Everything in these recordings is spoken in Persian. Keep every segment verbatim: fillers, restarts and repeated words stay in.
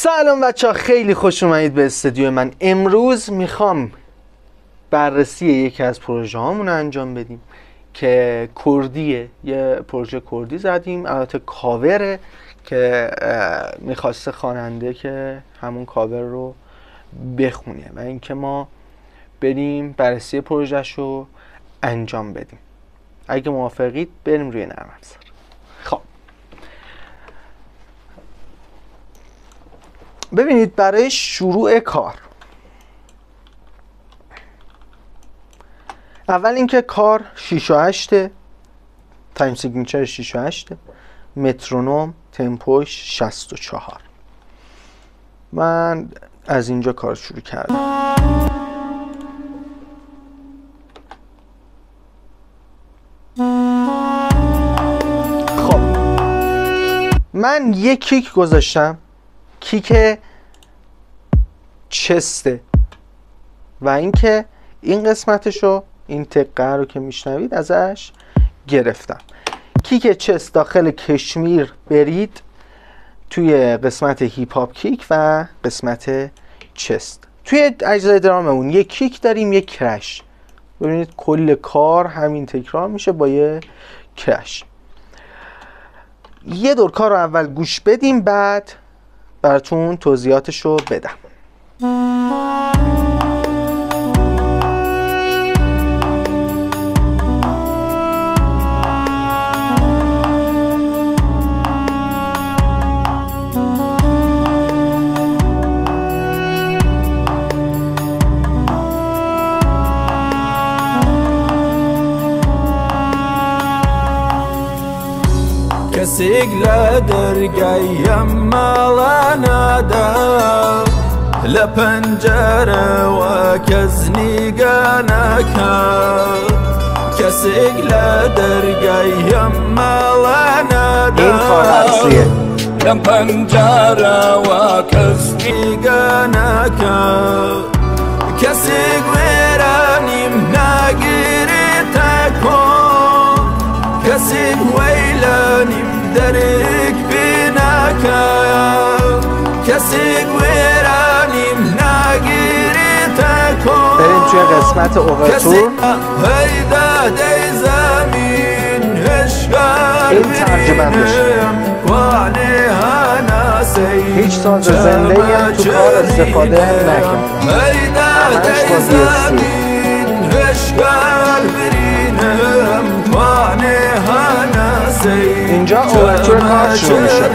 سلام بچه ها، خیلی خوش اومدید به استودیو من. امروز میخوام بررسی یکی از پروژه هامون انجام بدیم که کردیه. یه پروژه کردی زدیم، البته کاوره که میخواسته خواننده که همون کاور رو بخونه و اینکه ما بریم بررسی پروژهش رو انجام بدیم. اگه موافقید بریم روی نرم افزار. خب ببینید، برای شروع کار اول اینکه کار شش و هشت، تایم سیگنیچر شش و هشت، مترونوم تمپوش شصت و چهار. من از اینجا کار شروع کردم. خب من یک کیک گذاشتم، کیک چسته و اینکه این قسمتشو، این تقه رو که میشنوید ازش گرفتم. کیک چست داخل کشمیر برید توی قسمت هیپ هاپ کیک و قسمت چست. توی اجزای دراممون یک کیک داریم، یک کرش. ببینید کل کار همین تکرار میشه با یه کرش. یه دور کار رو اول گوش بدیم، بعد براتون توضیحاتش رو بدم. كسيق لدرقاي مالا نادا لپنجره وكزني قانكا كسيق لدرقاي مالا نادا لپنجره وكزني قانكا كسيق ويراني مناقرتكو كسيق ويلاني درك بناكا كسيق ويراني مناقرتكو. بریم توی قسمت اوورتور. هيدا دي زمين هشقار این ترجمه بشه. وعليها ناسي هیچ ساز زنده ای تو کار استفاده نکردم. هيدا دي زمين هشقار برينم وعليها ناسي. اینجا اوورتور کار شروع میشه.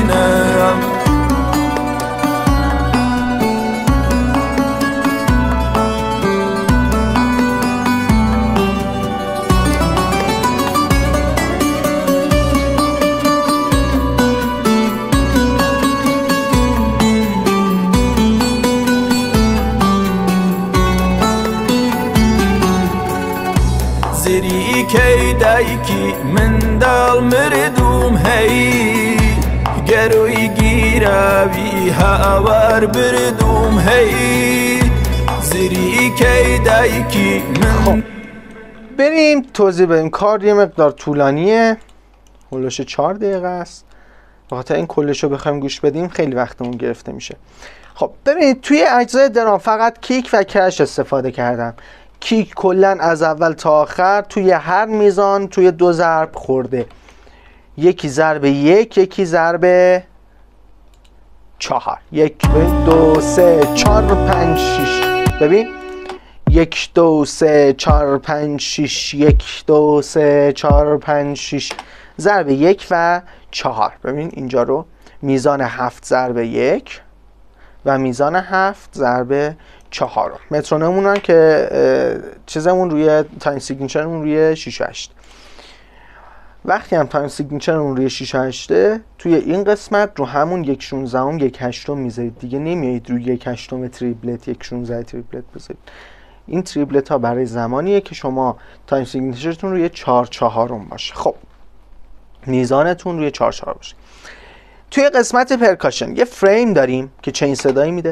زری کی دایکی من دال مردوم هی گروی گیراوی هاور بردوم هی زری کی دایکی من. بریم توضیح بدیم. کار یه مقدار طولانیه، هولوش چهار دقیقه است. بخاطر این کلش رو بخوایم گوش بدیم خیلی وقتمون گرفته میشه. خب ببینید، توی اجزای درام فقط کیک و کرش استفاده کردم. کیک کلن از اول تا آخر توی هر میزان توی دو ضرب خورده. یکی ضرب یک، یکی ضرب چهار. یک دو سه چهار پنج شیش. ببین، یک دو سه چهار پنج شیش، یک دو سه چهار پنج شیش، ضرب یک و چهار. ببین اینجا رو میزان هفت ضرب یک و میزان هفت ضرب چهار. مترونومون هم که چیزمون روی تایم سیگنیچرمون روی شش و هشت. وقتی هم تایم سیگنیچرمون روی شش و هشت، توی این قسمت رو همون یک شونزدهم یک هشتم میذارید دیگه. نمیایید روی یک هشتم تریپلت یک شونزده تریپلت بذارید. این تریپلت ها برای زمانیه که شما تایم سیگنیچرتون روی چهار چهارم باشه. خب میزانتون روی چهار چهار باشه. توی قسمت پرکاشن یه فریم داریم که چین صدایی میده.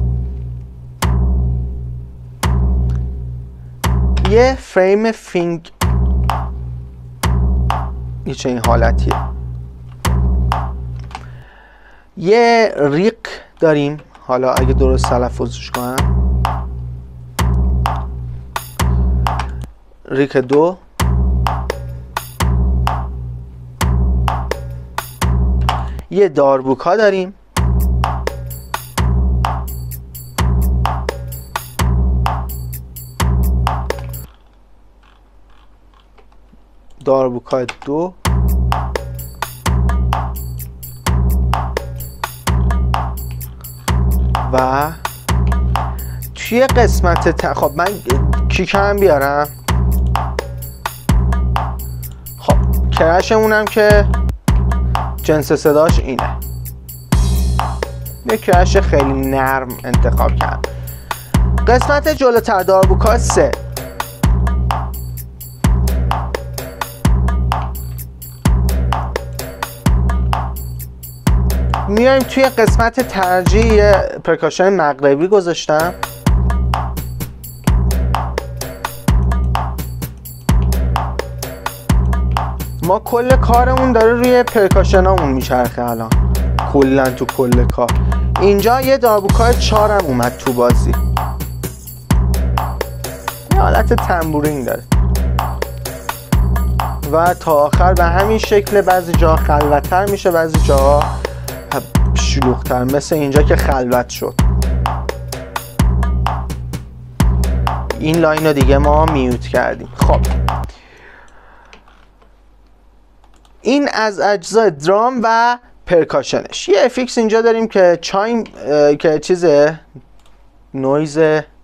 یه فریم فینگ یه چنین حالتیه. یه ریق داریم. حالا اگه درست تلفظش کنم، ریک دو، یه داربوکا داریم، داربوکا دو، و توی قسمت ت... خب من کیکم بیارم. خب کرشمونم که جنس صداش اینه، یه کرش خیلی نرم انتخاب کردم. قسمت جلوتر داربوکا سه، میایم توی قسمت ترجیح پرکاشن مغربی گذاشتم. ما کل کارمون داره روی پرکاشنامون میچرخه الان کلا تو کل کار. اینجا یه داربوکای چهارم اومد تو بازی، یه حالت تنبورینگ داره و تا آخر به همین شکل. بعضی جا خلوت‌تر میشه، بعضی جا شلوغ‌تر، مثل اینجا که خلوت شد. این لاین رو دیگه ما میوت کردیم. خب این از اجزای درام و پرکاشنش. یه افیکس اینجا داریم که چایم که چیزه نویز،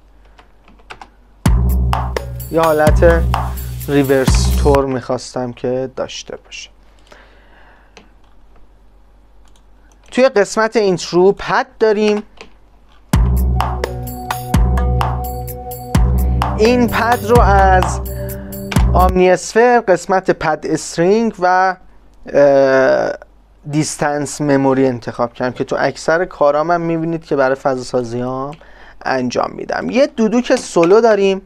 یا حالت ریورس تور میخواستم که داشته باشه. توی قسمت اینترو پد داریم. این پد رو از آمنیسفر قسمت پد استرینگ و دیستنس مموری انتخاب کردم که تو اکثر کارام هم میبینید که برای فضا سازی ها انجام میدم. یه دودوک سولو داریم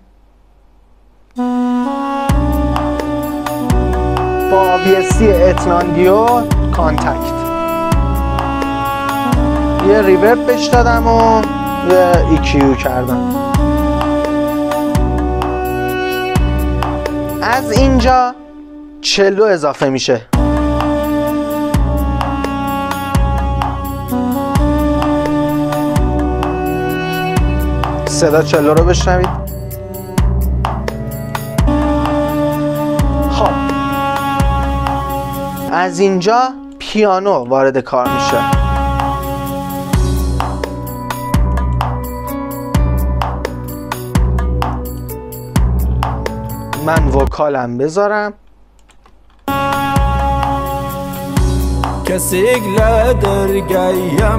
با آبیسی اتناندیو کانتکت. یه ریورب بهش دادم و یه ایکیو کردم. از اینجا چلو اضافه میشه. صدا چلو رو بشنوید. خب از اینجا پیانو وارد کار میشه. من وکالم بذارم. کسیگ لدرگیم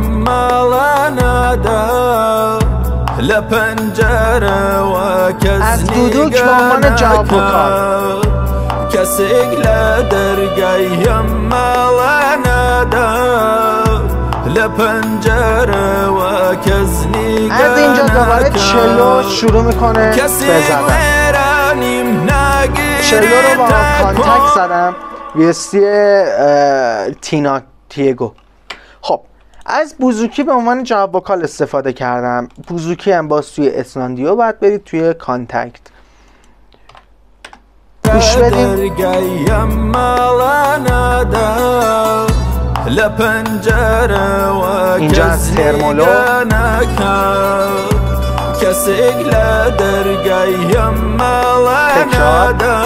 مالانادا لپنجره و کس از دودوک با عنوان جواب وکال. کسیگ لدرگیم مالانادا لپنجره و کس نیگه. از اینجا دوباره چلو شروع میکنه بزدن. چلو رو با کانتکت زدم، ویستی تینا تیگو. خب از بوزوکی به عنوان جواب وکال استفاده کردم. بوزوکی هم باز توی اسناندیو باید برید توی کانتکت گوش بدیم. اینجا از ترمولو کسیگ لدرگیم مالانادا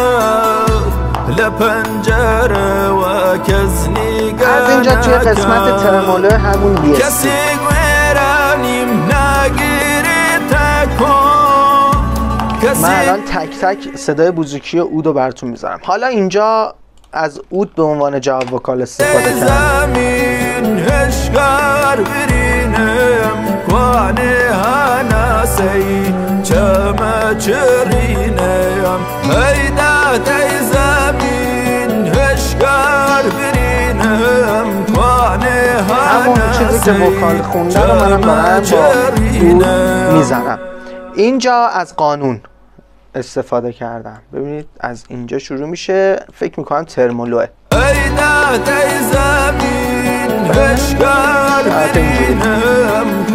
لپنجره و کس نیگه. از اینجا توی قسمت ترمولو همون بیستی کسیگ ویرانیم نگیری تکن. من الان تک تک صدای بوزوکی و اود رو براتون میذارم. حالا اینجا از اود به عنوان جواب وکال استفاده کردم. زمین هشگار برینم کوانه هاناسی چما چرینم هیدا تی زمین هشگار برینم کوانه هاناسی. همون چیزی که وکال خونده رو منم دارم با اود میزنم. اینجا از قانون استفاده کردم. ببینید از اینجا شروع میشه، فکر میکنم ترمولوه. ایدا تی زمین هشگار برینم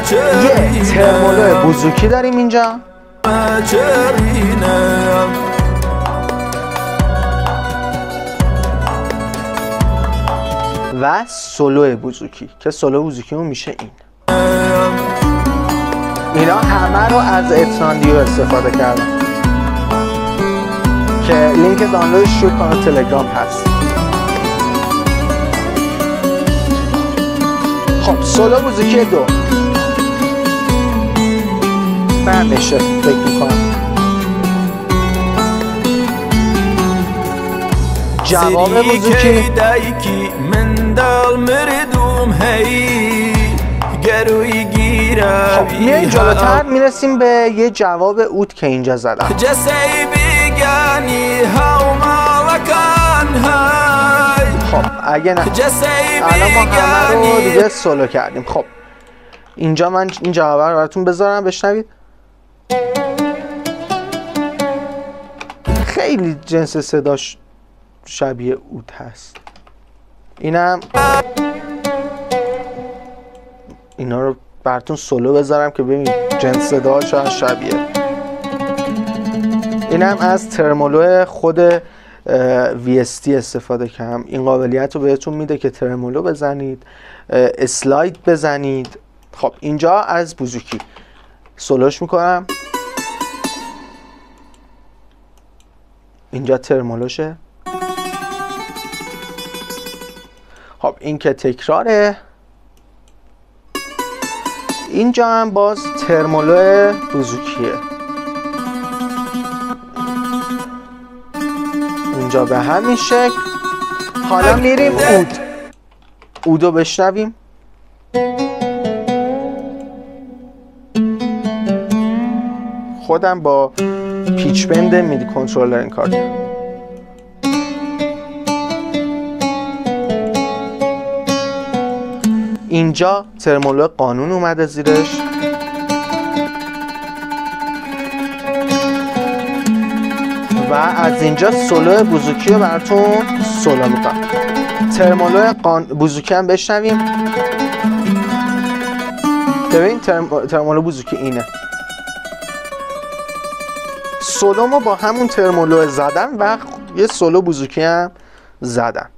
یه ترمولو بوزوکی داریم اینجا و سولو بوزوکی که سولو بوزوکی اون میشه این. اینا همه رو از اتراندیو استفاده کردم که لینک دانلودش روی کانال تلگرام هست. خب سولو بوزوکی دو بندشه فکر میکنم. جواب بوزوکی خب میاییم جلوتر میرسیم به یه جواب اوت که اینجا زدم. خب اگه نه الان ما همه رو دیگه سولو کردیم. خب اینجا من این جواب رو براتون بذارم بشنوید. خیلی جنس صداش شبیه اوت هست. اینم اینا رو براتون سولو بذارم که ببینید جنس صدا چقدر شبیه. اینم از ترمولو خود وی اس تی استفاده کردم. این قابلیت رو بهتون میده که ترمولو بزنید، اسلاید بزنید. خب اینجا از بوزوکی سولوش میکنم. اینجا ترمولوشه. خب این که تکراره. اینجا هم باز ترمولو بوزوکیه. اینجا به همین شکل. حالا میریم اود. اودو بشنویم. خودم با پیچ بند میدی کنترلر این کار دارم. اینجا ترمولو قانون اومده زیرش. و از اینجا سولو بوزوکی رو براتون سولو میکنم. ترمولو قان... بوزوکی هم بشنویم. ببین ترم... ترمولو بوزوکی اینه. سولو ما با همون ترمولو زدم و یه سولو بوزوکی هم زدم.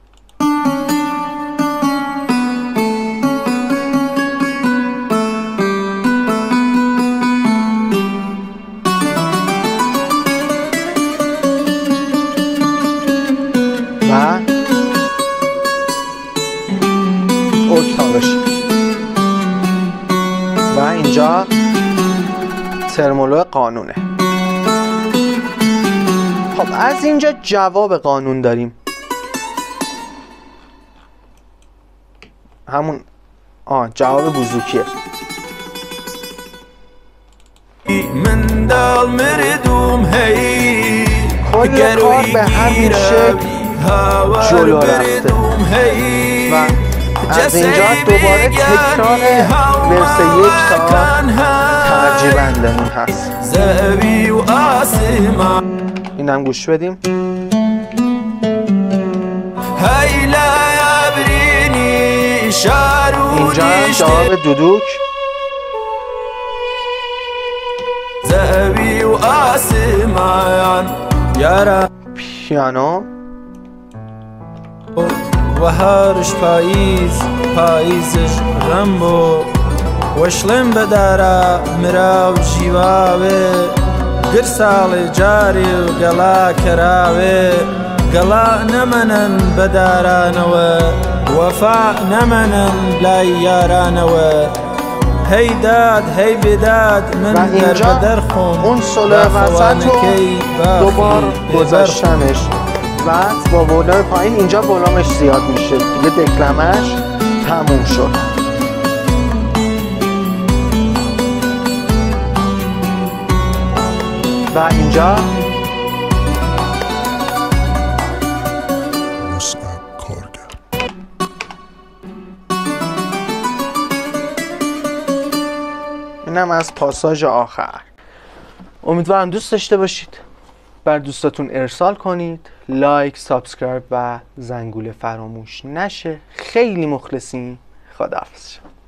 و اکتاوش و اینجا ترمولو قانونه. خب از اینجا جواب قانون داریم. همون آه جواب بوزوکیه. کل کار به همین شکل جلو رفته و از اینجا دوباره تکرار ورس یک تا ترجیبندمون هست. اینم گوش بدیم. اینجا هم جواب دودوک. پیانو و هرش پاییز پاییزش غمبو وشلم بدارا مراو جیواوه گرسال جاری و گلا کراوه گلا نمنن بدارانوه وفا نمنن لای یارانوه هی داد هی بداد من در بدر خون اون سولو وسط رو دوبار گذاشتمش و با ولوم پایین اینجا ولومش زیاد میشه دیگه دکلمش تموم شد. و اینجا اینم از پاساژ آخر. امیدوارم دوست داشته باشید. بر دوستاتون ارسال کنید. لایک، سابسکرایب و زنگوله فراموش نشه. خیلی مخلصین. خداحافظ.